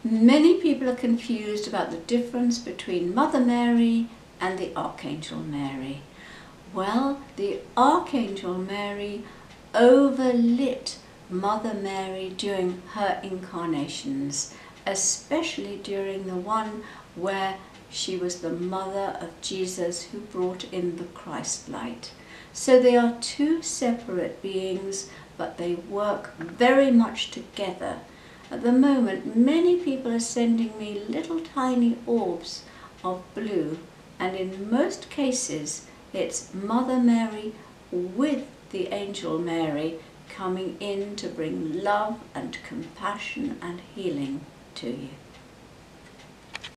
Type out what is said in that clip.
Many people are confused about the difference between Mother Mary and the Archangel Mary. Well, the Archangel Mary overlit Mother Mary during her incarnations, especially during the one where she was the mother of Jesus who brought in the Christ light. So they are two separate beings, but they work very much together. At the moment, many people are sending me little tiny orbs of blue, and in most cases it's Mother Mary with the Angel Mary coming in to bring love and compassion and healing to you.